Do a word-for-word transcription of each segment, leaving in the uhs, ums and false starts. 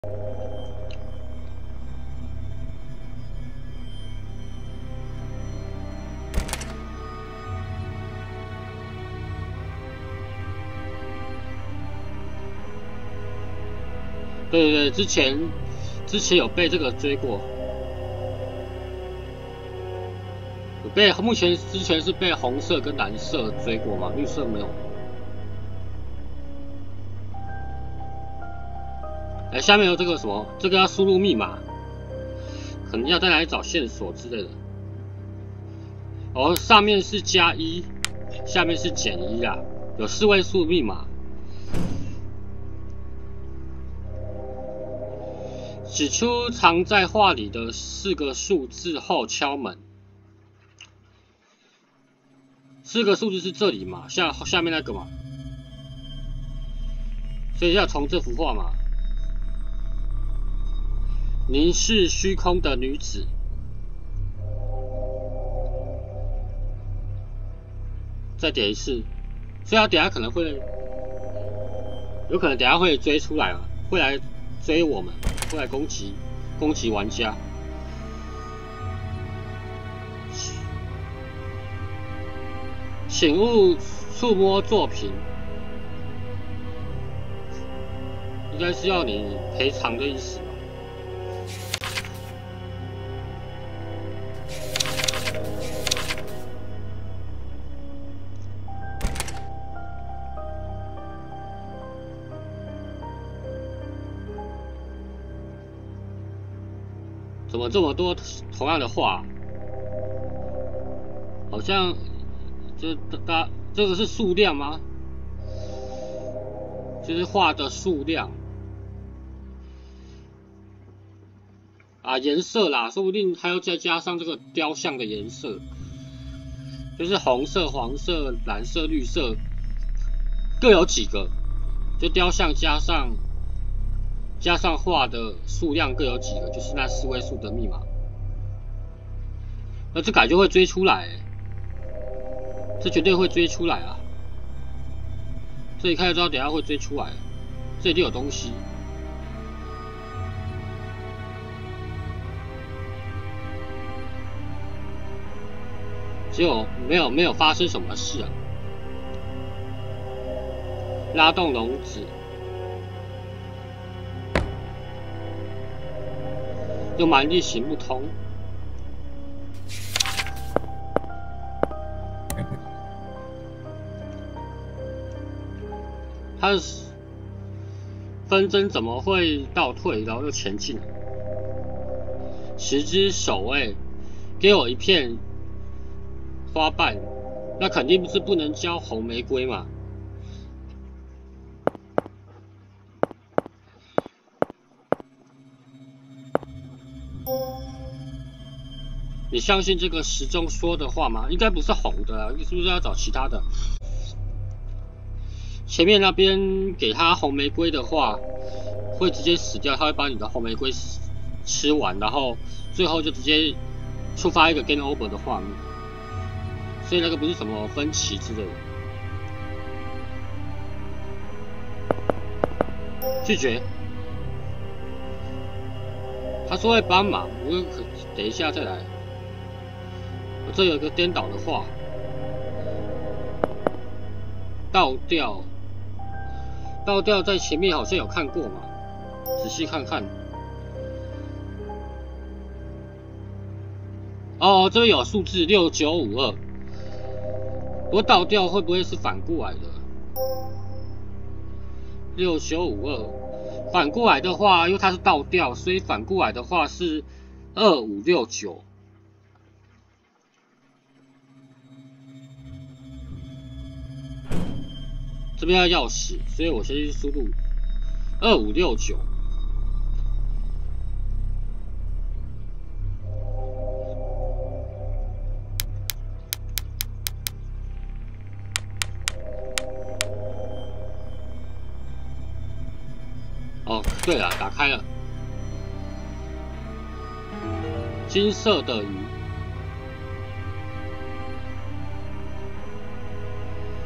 对对对，之前之前有被这个追过，有被目前之前是被红色跟蓝色追过吗？绿色没有。哎，下面有这个什么？这个要输入密码，可能要在哪里找线索之类的。哦，上面是加一，下面是减一啦，有四位数密码。指出藏在画里的四个数字后敲门。四个数字是这里嘛？下下面那个嘛？所以要从这幅画嘛。凝视虚空的女子。再点一次，所以他等下可能会，有可能等下会追出来嘛，会来追我们，会来攻击攻击玩家。请勿触摸作品，应该是要你赔偿的意思吧？怎么这么多同样的画？好像就大这个是数量吗？就是画的数量啊，颜色啦，说不定还要再加上这个雕像的颜色，就是红色、黄色、蓝色、绿色，各有几个？就雕像加上。加上画的数量各有几个，就是那四位数的密码。那这感觉会追出来，这绝对会追出来啊！这一看就知道等一下会追出来，这一定有东西。结果没有没有发生什么事啊！拉动笼子。又蛮力行不通，他的纷争怎么会倒退，然后又前进？十只手哎，给我一片花瓣，那肯定是不能交红玫瑰嘛。你相信这个时钟说的话吗？应该不是红的啊，你是不是要找其他的？前面那边给他红玫瑰的话，会直接死掉，他会把你的红玫瑰吃完，然后最后就直接触发一个 game over 的画面。所以那个不是什么分歧之类的。拒绝。他说会帮忙，我等一下再来。我这有一个颠倒的画，倒吊，倒吊在前面好像有看过嘛，仔细看看。哦，这边有数字六九五二，不过倒吊会不会是反过来的？六九五二，反过来的话，因为它是倒吊，所以反过来的话是二五六九。这边要钥匙，所以我先去输入二五六九。哦，对了，打开了。金色的鱼。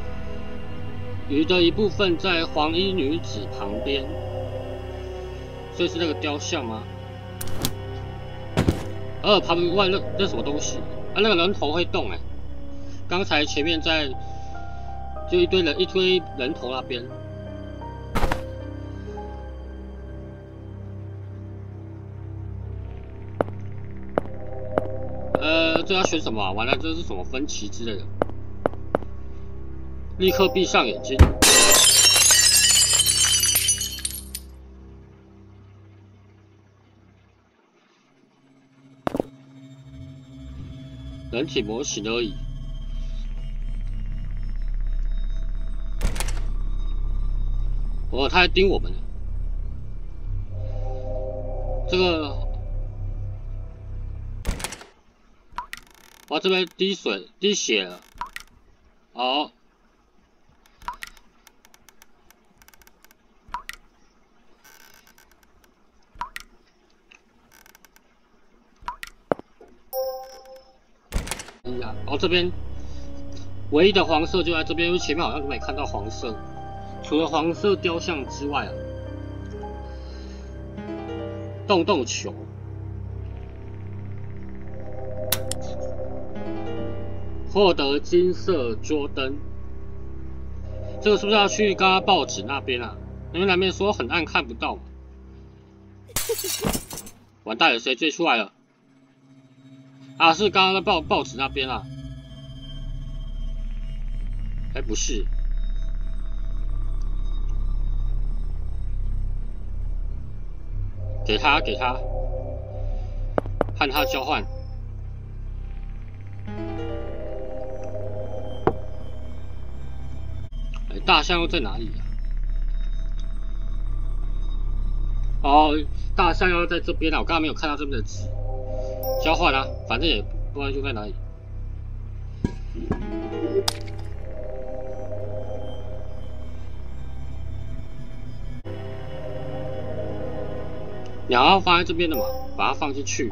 鱼的一部分在黄衣女子旁边， 所以是那个雕像吗？呃，旁边外那那什么东西？啊，那个人头会动哎、欸！刚才前面在就一堆人一堆人头那边。呃，这要选什么啊？完了，这是什么分歧之类的？立刻闭上眼睛。人体模型而已。哦，他还盯我们呢。这个，哇，这边滴水滴血了。哦。然后这边唯一的黄色就在这边，因为前面好像都没看到黄色，除了黄色雕像之外啊，洞洞球，获得金色桌灯，这个是不是要去刚刚报纸那边啊？因为那边说很暗看不到。完蛋了，谁追出来了？啊，是刚刚的报报纸那边啊。哎，不是，给他，给他，和他交换。哎，大象又在哪里啊？哦，大象要在这边啊！我刚刚没有看到这边的字。交换啊，反正也不知道就在哪里。你要放在这边的嘛，把它放进去。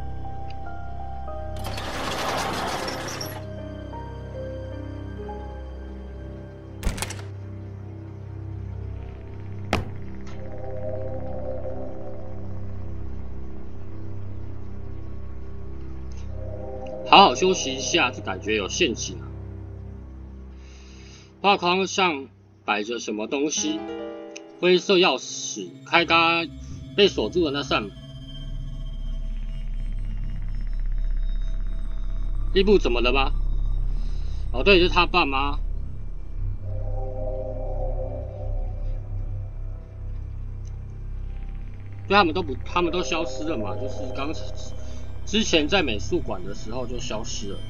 好好休息一下，这感觉有陷阱啊！画框上摆着什么东西？灰色钥匙，开刚被锁住的那扇门。伊布怎么了吗？哦，对，就是他爸妈。对，他们都不，他们都消失了嘛，就是刚之前在美术馆的时候就消失了。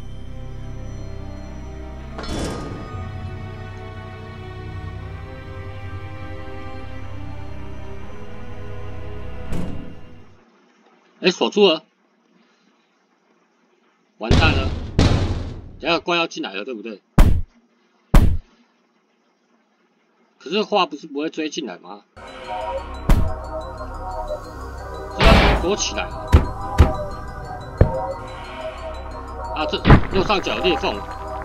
哎，锁住了，完蛋了！等下怪要进来了，对不对？可是话不是不会追进来吗？这要躲起来啊！啊，这右上角裂缝，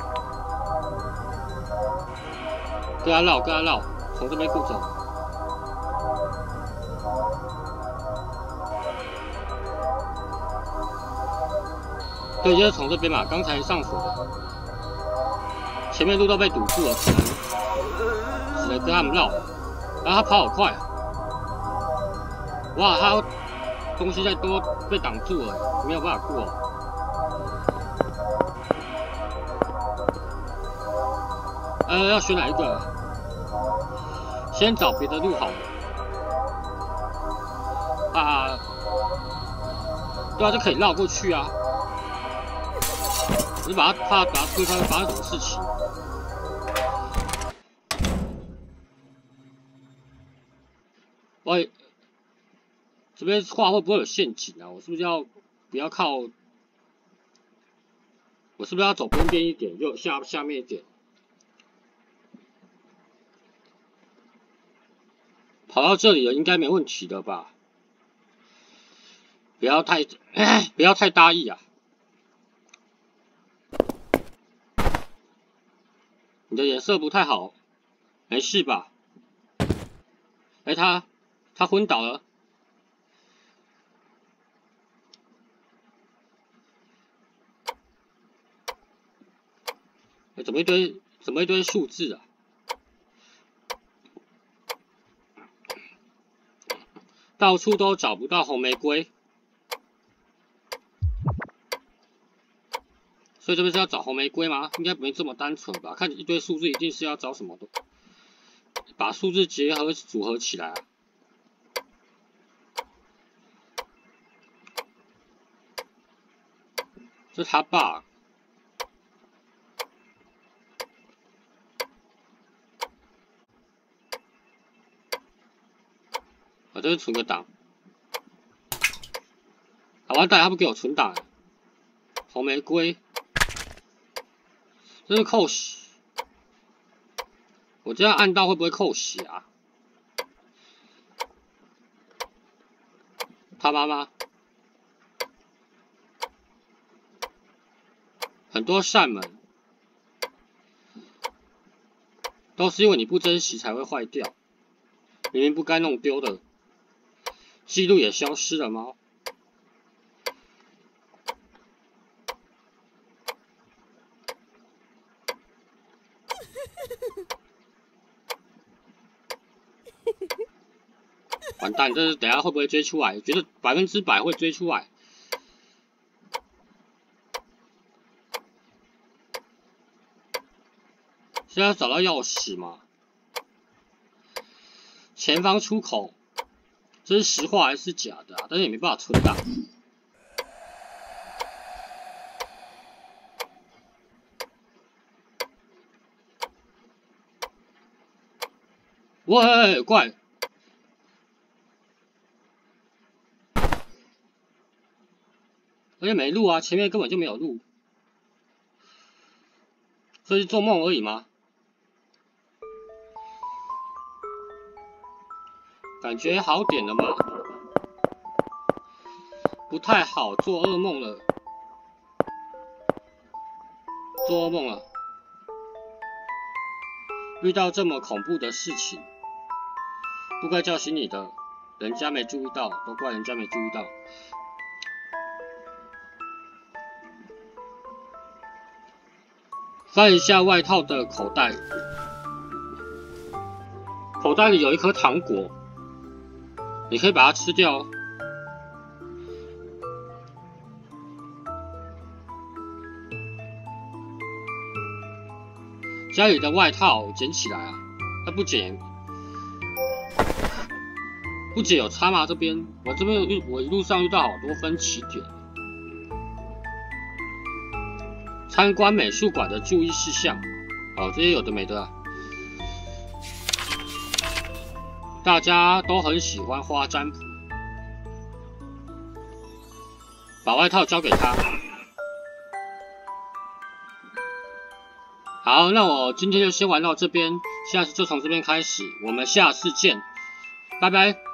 跟他绕，跟他绕，从这边过走。对，就是从这边嘛，刚才上锁的，前面路都被堵住了，只能只能跟他们绕。然后他跑好快啊！哇，他东西再多被挡住了，没有办法过。呃，要选哪一个？先找别的路好了。啊，对啊，就可以绕过去啊。只是把他怕把他推开会发生什么事情。喂，这边画会不会有陷阱啊？我是不是要不要靠？我是不是要走边边一点，就下下面一点？跑到这里了，应该没问题的吧？不要太不要太大意啊！你的颜色不太好，没事吧？哎，他他昏倒了， 欸、怎么一堆怎么一堆数字啊？到处都找不到红玫瑰，所以这边是要找红玫瑰吗？应该不会这么单纯吧？看一堆数字，一定是要找什么的，把数字结合组合起来啊。这是他爸。我这边存个档。啊，完蛋，他不给我存档。红玫瑰，这是扣血。我这样按到会不会扣血啊？他妈妈。很多扇门都是因为你不珍惜才会坏掉，明明不该弄丢的，记录也消失了吗？完蛋，这是等一下会不会追出来？觉得百分之百会追出来。现在要找到钥匙吗？前方出口，这是实话还是假的啊？但是也没办法存档。喂，怪！而且没路啊，前面根本就没有路，这是做梦而已吗？感觉好点了吗？不太好，做噩梦了，做噩梦了。遇到这么恐怖的事情，不该叫醒你的，人家没注意到，都怪人家没注意到。翻一下外套的口袋，口袋里有一颗糖果，你可以把它吃掉哦。家里的外套捡起来啊，那不捡，不捡有差吗？这边我这边遇我一路上遇到好多分歧点。参观美术馆的注意事项，哦，这些有的没的啊。大家都很喜欢花占卜，把外套交给他。好，那我今天就先玩到这边，下次就从这边开始，我们下次见，拜拜。